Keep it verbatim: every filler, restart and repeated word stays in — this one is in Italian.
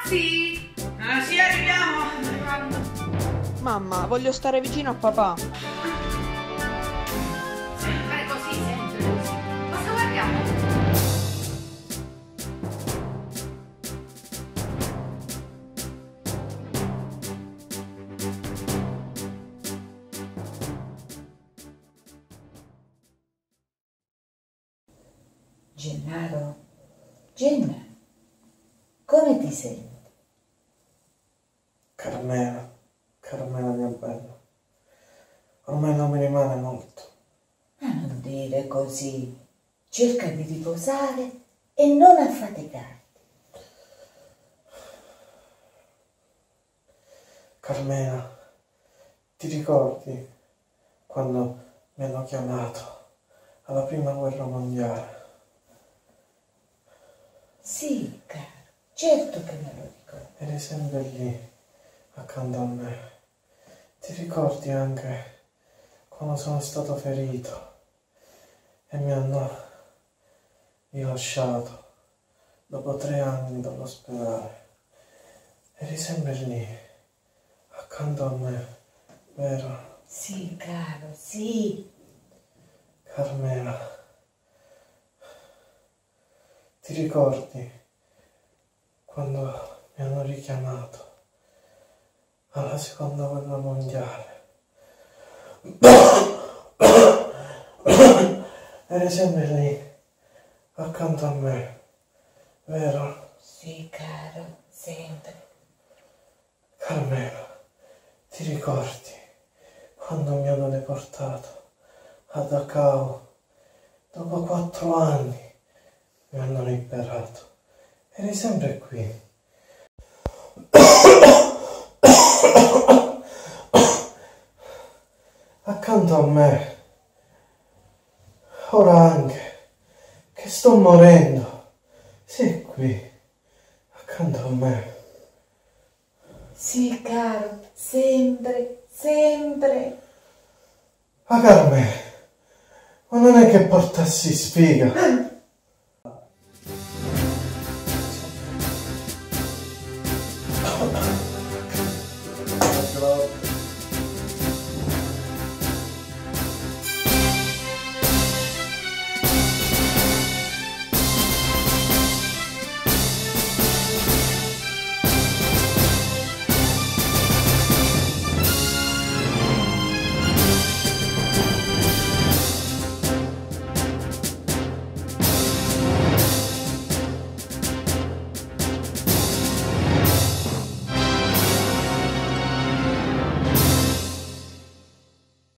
Sì. Ah, sì, arriviamo. Mamma, voglio stare vicino a papà. Sempre così, sempre così. Cosa guardiamo? Gennaro, Genna, come ti senti? Carmela, Carmela mia bella, ormai non mi rimane molto. Ma non dire così, cerca di riposare e non affaticarti. Carmela, ti ricordi quando mi hanno chiamato alla prima guerra mondiale? Sì, caro, certo che me lo ricordo. Eri sempre lì, accanto a me. Ti ricordi anche quando sono stato ferito e mi hanno rilasciato dopo tre anni dall'ospedale? Eri sempre lì, accanto a me, vero? Sì, caro, sì. Carmela, ti ricordi quando mi hanno richiamato alla seconda guerra mondiale? Eri sempre lì, accanto a me, vero? Sì, caro, sempre. Carmela, ti ricordi quando mi hanno deportato a Dachau? Dopo quattro anni mi hanno liberato. Eri sempre qui. Accanto a me. Ora anche che sto morendo, sei qui, accanto a me. Sì, caro, sempre, sempre. Ma Carmela, ma non è che portassi sfiga?